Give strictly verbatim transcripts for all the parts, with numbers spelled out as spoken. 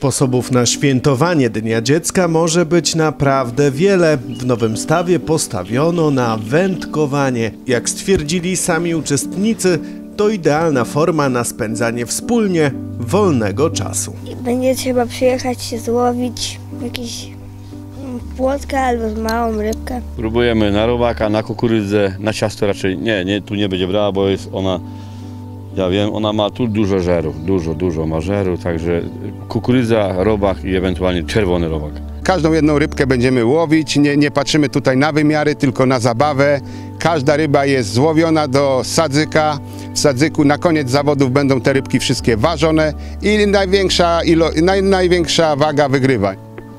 Sposobów na świętowanie Dnia Dziecka może być naprawdę wiele. W Nowym Stawie postawiono na wędkowanie. Jak stwierdzili sami uczestnicy, to idealna forma na spędzanie wspólnie wolnego czasu. Będzie trzeba przyjechać się złowić jakiś płotka albo z małą rybkę. Próbujemy na robaka, na kukurydzę, na ciasto raczej nie, nie, tu nie będzie brała, bo jest ona, ja wiem, ona ma tu dużo żeru, dużo, dużo ma żeru, także kukurydza, robak i ewentualnie czerwony robak. Każdą jedną rybkę będziemy łowić, nie, nie patrzymy tutaj na wymiary, tylko na zabawę. Każda ryba jest złowiona do sadzyka. W sadzyku na koniec zawodów będą te rybki wszystkie ważone i największa, ilo, naj, największa waga wygrywa.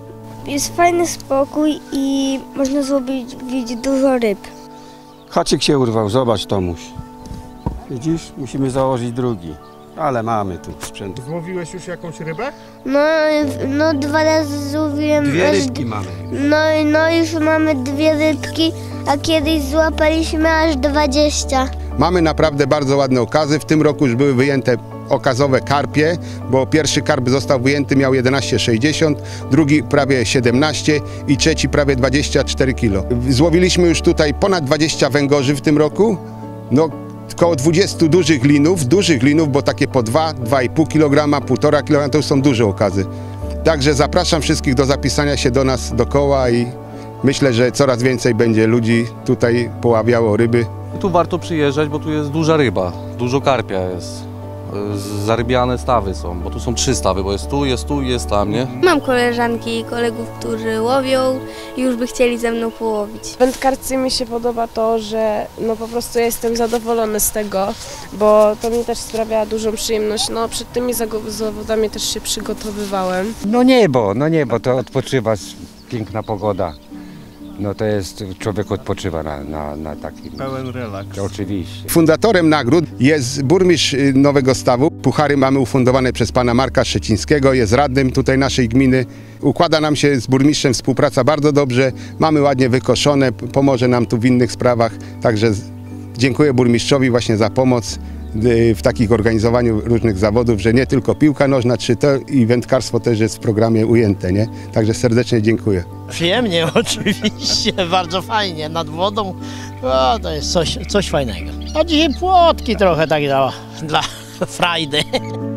Jest fajny spokój i można złowić dużo ryb. Haczyk się urwał, zobacz Tomuś. Widzisz, musimy założyć drugi, ale mamy tu sprzęt. Złowiłeś już jakąś rybę? No, no dwa razy złowiłem. Dwie rybki mamy. No, no już mamy dwie rybki, a kiedyś złapaliśmy aż dwadzieścia. Mamy naprawdę bardzo ładne okazy. W tym roku już były wyjęte okazowe karpie, bo pierwszy karp został wyjęty, miał jedenaście sześćdziesiąt, drugi prawie siedemnaście i trzeci prawie dwadzieścia cztery kilo. Złowiliśmy już tutaj ponad dwadzieścia węgorzy w tym roku. No, około dwudziestu dużych linów, dużych linów, bo takie po dwa, dwa i pół kilograma, półtora kilograma to już są duże okazy. Także zapraszam wszystkich do zapisania się do nas do koła i myślę, że coraz więcej będzie ludzi tutaj poławiało ryby. Tu warto przyjeżdżać, bo tu jest duża ryba, dużo karpia jest. Zarybiane stawy są, bo tu są trzy stawy, bo jest tu, jest tu i jest tam, nie? Mam koleżanki i kolegów, którzy łowią i już by chcieli ze mną połowić. W wędkarce mi się podoba to, że no po prostu jestem zadowolony z tego, bo to mi też sprawia dużą przyjemność. No przed tymi zawodami też się przygotowywałem. No niebo, no niebo, to odpoczywa, piękna pogoda. No to jest, człowiek odpoczywa na, na, na takim... Pełen relaks. Oczywiście. Fundatorem nagród jest burmistrz Nowego Stawu. Puchary mamy ufundowane przez pana Marka Szczecińskiego, jest radnym tutaj naszej gminy. Układa nam się z burmistrzem współpraca bardzo dobrze, mamy ładnie wykoszone, pomoże nam tu w innych sprawach. Także dziękuję burmistrzowi właśnie za pomoc w takich organizowaniu różnych zawodów, że nie tylko piłka nożna, czy to i wędkarstwo też jest w programie ujęte, nie? Także serdecznie dziękuję. Przyjemnie oczywiście, bardzo fajnie, nad wodą, o, to jest coś, coś fajnego. A dzisiaj płotki trochę tak dla, dla frajdy.